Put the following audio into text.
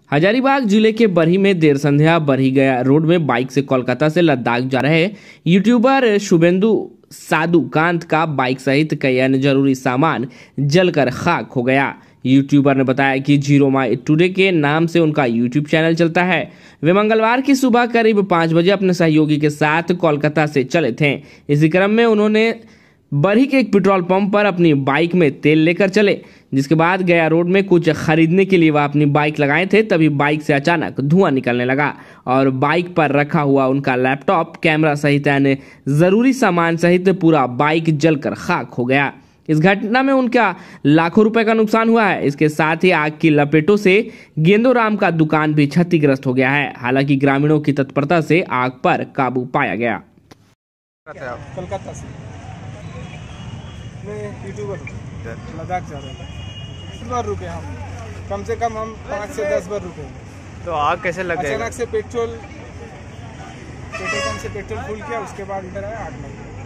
हजारीबाग जिले के बरही में देर संध्या बरही गया रोड में बाइक से कोलकाता से लद्दाख जा रहे यूट्यूबर शुभेंदु साधु कांत का बाइक सहित कई अन्य जरूरी सामान जलकर खाक हो गया। यूट्यूबर ने बताया कि जीरो माई टुडे के नाम से उनका यूट्यूब चैनल चलता है। वे मंगलवार की सुबह करीब 5 बजे अपने सहयोगी के साथ कोलकाता से चले थे। इसी क्रम में उन्होंने बरही के एक पेट्रोल पंप पर अपनी बाइक में तेल लेकर चले, जिसके बाद गया रोड में कुछ खरीदने के लिए वह अपनी बाइक लगाए थे। तभी बाइक से अचानक धुआं निकलने लगा और बाइक पर रखा हुआ उनका लैपटॉप, कैमरा सहित अन्य जरूरी सामान सहित पूरा बाइक जलकर खाक हो गया। इस घटना में उनका लाखों रुपए का नुकसान हुआ है। इसके साथ ही आग की लपेटों से गेंदोराम का दुकान भी क्षतिग्रस्त हो गया है। हालांकि ग्रामीणों की तत्परता से आग पर काबू पाया गया। कोलकाता से मैं यूट्यूबर लद्दाख जा रहा था। 10 बार रुके हम, कम से कम हम 5 से 10 बार रुके। तो आग कैसे लग गई? अचानक से पेट्रोल पंप से पेट्रोल फुल किया, उसके बाद इधर आया, आग लग गई।